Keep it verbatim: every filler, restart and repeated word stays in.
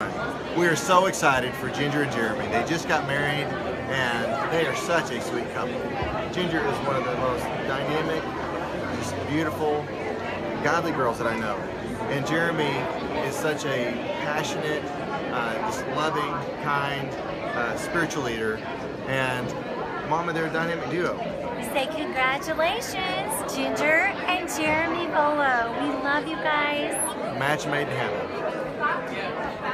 We are so excited for Ginger and Jeremy. They just got married and they are such a sweet couple. Ginger is one of the most dynamic, just beautiful, godly girls that I know. And Jeremy is such a passionate, uh, just loving, kind, uh, spiritual leader. And Mama, they're a dynamic duo. We say congratulations, Ginger and Jeremy Volo. We love you guys. Match made in heaven.